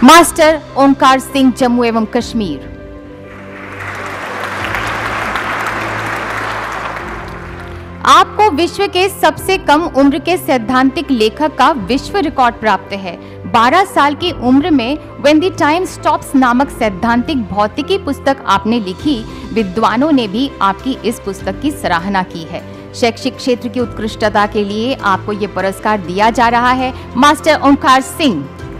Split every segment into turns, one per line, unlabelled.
Master ओंकार सिंह, जम्मू एवं कश्मीर। आपको विश्व के सबसे कम उम्र के सैद्धांतिक लेखक का विश्व रिकॉर्ड प्राप्त है। 12 साल की उम्र में व्हेन द टाइम स्टॉप्स नामक सैद्धांतिक भौतिकी पुस्तक आपने लिखी। विद्वानों ने भी आपकी इस पुस्तक की सराहना की है। शैक्षिक क्षेत्र की उत्कृष्टता के लिए आपको ये पुरस्कार दिया जा रहा है। मास्टर ओंकार सिंह,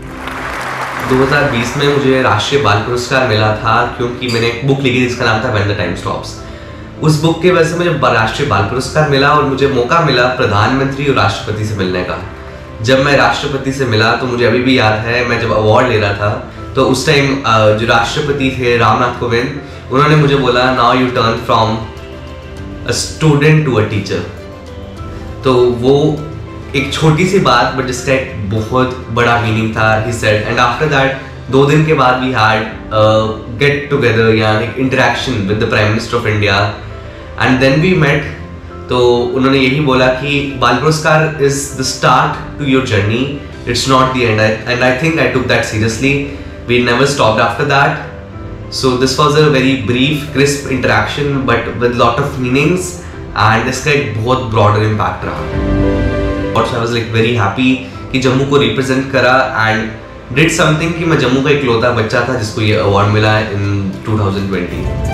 2020 में मुझे राष्ट्रीय बाल पुरस्कार मिला था क्योंकि मैंने एक बुक लिखी जिसका नाम था व्हेन द टाइम स्टॉप्स। उस बुक के वजह से मुझे राष्ट्रीय बाल पुरस्कार मिला और मुझे मौका मिला प्रधानमंत्री और राष्ट्रपति से मिलने का। जब मैं राष्ट्रपति से मिला तो मुझे अभी भी याद है, मैं जब अवार्ड ले रहा था तो उस टाइम जो राष्ट्रपति थे रामनाथ कोविंद, उन्होंने मुझे बोला now you turn from a student to a teacher. तो वो एक छोटी सी बात बट जिसका एक बहुत बड़ा मीनिंग था। He said and after that 2 दिन के बाद वी हैड गेट टुगेदर या एक interaction with the prime minister of India and then we met. तो उन्होंने यही बोला कि Bal Puraskar is the start to your journey, it's not the end. And I think I took that seriously. We never stopped after that. So this was a very brief, crisp interaction, but with lot of meanings, and इसका एक बहुत broader impact रहा। और I was like very happy कि जम्मू को represent करा and did something कि मैं जम्मू का इकलौता बच्चा था जिसको ये award मिला in 2020।